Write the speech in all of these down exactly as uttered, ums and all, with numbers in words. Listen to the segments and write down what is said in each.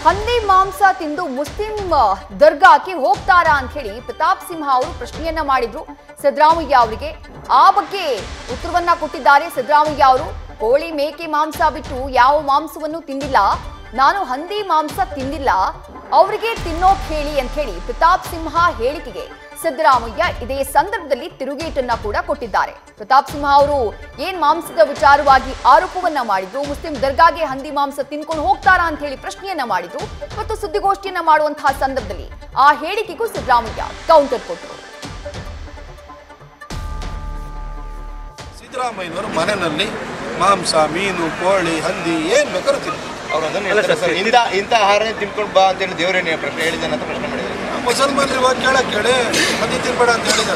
ಹಂದಿ ಮಾಂಸ ತಿಂದು ಮುಸ್ಲಿಂ ದರ್ಗಾಕ್ಕೆ ಹೋಗ್ತಾರಾ ಅಂತ ಹೇಳಿ ಪ್ರತಾಪ್ ಸಿಂಹ ಅವರು ಪ್ರಶ್ನೆಯನ್ನ ಮಾಡಿದ್ರು ಸಿದ್ದರಾಮಯ್ಯ ಅವರಿಗೆ. ಆ ಬಗ್ಗೆ ಉತ್ತರವನ್ನ ಕೊಟ್ಟಿದ್ದಾರೆ ಸಿದ್ದರಾಮಯ್ಯ ಅವರು. ಕೋಳಿ ಮೇಕೆ ಮಾಂಸ ಬಿಟ್ಟು ಯಾವ ಮಾಂಸವನ್ನು ತಿಂದಿಲ್ಲ, ನಾನು ಹಂದಿ ಮಾಂಸ ತಿಂದಿಲ್ಲ, ಅವರಿಗೆ ತಿನ್ನೋಕ್ ಹೇಳಿ ಅಂತ ಹೇಳಿ ಪ್ರತಾಪ್ ಸಿಂಹ ಹೇಳಿಕೆಗೆ ಸಿದ್ದರಾಮಯ್ಯ ಇದೇ ಸಂದರ್ಭದಲ್ಲಿ ತಿರುಗೇಟನ್ನ ಕೂಡ ಕೊಟ್ಟಿದ್ದಾರೆ. ಪ್ರತಾಪ್ ಸಿಂಹ ಅವರು ಏನ್ ಮಾಂಸದ ವಿಚಾರವಾಗಿ ಆರೋಪವನ್ನ ಮಾಡಿದ್ರು, ಮುಸ್ಲಿಂ ದರ್ಗಾಗೆ ಹಂದಿ ಮಾಂಸ ತಿನ್ಕೊಂಡು ಹೋಗ್ತಾರಾ ಅಂತ ಹೇಳಿ ಪ್ರಶ್ನೆಯನ್ನ ಮಾಡಿದ್ರು ಮತ್ತು ಸುದ್ದಿಗೋಷ್ಠಿಯನ್ನ ಮಾಡುವಂತಹ ಸಂದರ್ಭದಲ್ಲಿ ಆ ಹೇಳಿಕೆಗೂ ಸಿದ್ದರಾಮಯ್ಯ ಕೌಂಟರ್ ಕೊಟ್ಟರು. ಸಿದ್ದರಾಮಯ್ಯನವರು ಮನೆಯಲ್ಲಿ ಮಾಂಸ, ಮೀನು, ಕೋಳಿ, ಹಂದಿ ಏನ್ ಬೇಕಾದ್ರೂ ತಿಂತಾರೆ. ಅವ್ರು ಅದನ್ನ ಇಂಥ ಇಂಥ ಆಹಾರನೇ ತಿನ್ಕೊಂಡು ಬಾ ಅಂತೇಳಿ ದೇವರೇನೇ ಪ್ರಶ್ನೆ ಹೇಳಿದ್ದಾನೆ ಅಂತ ಪ್ರಶ್ನೆ ಮಾಡಿದ್ದಾರೆ. ಮುಸಲ್ಮಾನರು ಇವಾಗ ಕೇಳಕ್ ಕೇಳಿ ಹಂದಿ ತಿನ್ಬೇಡ ಅಂತ ಹೇಳಿದಾರ,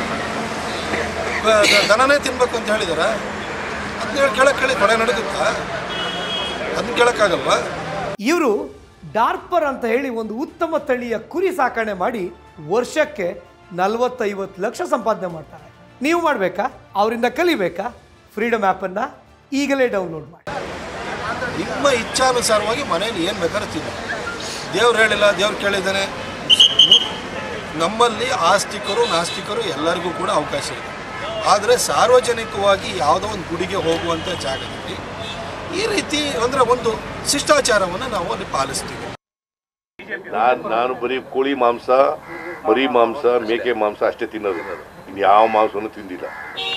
ದನನೇ ತಿನ್ಬೇಕು ಅಂತ ಹೇಳಿದಾರ. ಅದನ್ನ ಹೇಳಿ ಕೇಳಕ್ ಕೇಳಿ ತೊಡೆ ನಡುಗುತ್ತಾ? ಅದನ್ನ ಕೇಳಕ್ಕಾಗಲ್ವಾ? ಇವರು ಡಾರ್ಪರ್ ಅಂತ ಹೇಳಿ ಒಂದು ಉತ್ತಮ ತಳಿಯ ಕುರಿ ಸಾಕಣೆ ಮಾಡಿ ವರ್ಷಕ್ಕೆ ನಲವತ್ತೈವತ್ತು ಲಕ್ಷ ಸಂಪಾದನೆ ಮಾಡ್ತಾರೆ. ನೀವು ಮಾಡಬೇಕಾ? ಅವರಿಂದ ಕಲಿಬೇಕಾ? ಫ್ರೀಡಮ್ ಆ್ಯಪನ್ನು ಈಗಲೇ ಡೌನ್ಲೋಡ್ ಮಾಡಿ. ನಿಮ್ಮ ಇಚ್ಛಾನುಸಾರವಾಗಿ ಮನೆಯಲ್ಲಿ ಏನು ಬೇಕಾದ್ರೂ ತಿನ್ನಿ. ದೇವ್ರು ಹೇಳಿಲ್ಲ, ದೇವ್ರು ಕೇಳಿದ್ದಾನೆ. ನಮ್ಮಲ್ಲಿ ಆಸ್ತಿಕರು ನಾಸ್ತಿಕರು ಎಲ್ಲರಿಗೂ ಕೂಡ ಅವಕಾಶ ಇದೆ. ಆದರೆ ಸಾರ್ವಜನಿಕವಾಗಿ ಯಾವುದೋ ಒಂದು ಗುಡಿಗೆ ಹೋಗುವಂಥ ಜಾಗದಲ್ಲಿ ಈ ರೀತಿ ಅಂದರೆ ಒಂದು ಶಿಷ್ಟಾಚಾರವನ್ನು ನಾವು ಅಲ್ಲಿ ಪಾಲಿಸ್ತೀವಿ. ನಾನು ನಾನು ಬರೀ ಕೋಳಿ ಮಾಂಸ, ಮರಿ ಮಾಂಸ, ಮೇಕೆ ಮಾಂಸ ಅಷ್ಟೇ ತಿನ್ನೋದು. ಇನ್ನು ಯಾವ ಮಾಂಸವನ್ನು ತಿಂದಿಲ್ಲ.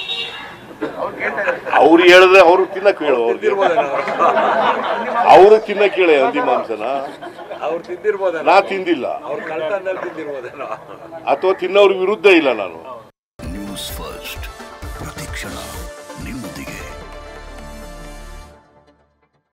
ಅವ್ರು ಹೇಳಿದ್ರೆ ಅವರು ತಿನ್ನಕ್ ಹೇಳು, ಅವ್ರಿಗೆ ಅವರು ತಿನ್ನಕ್ ಹೇಳಿ ಹಂದಿ ಮಾಂಸನ. ಅವ್ರು ತಿಂದಿರ್ಬೋದ, ನಾ ತಿಂದಿಲ್ಲ. ಅವ್ರ ಕಳ್ತನದಲ್ಲಿ ತಿಂದಿರ್ಬೋದೇನೋ, ಅಥವಾ ತಿನ್ನೋರ್ ವಿರುದ್ಧ ಇಲ್ಲ ನಾನು.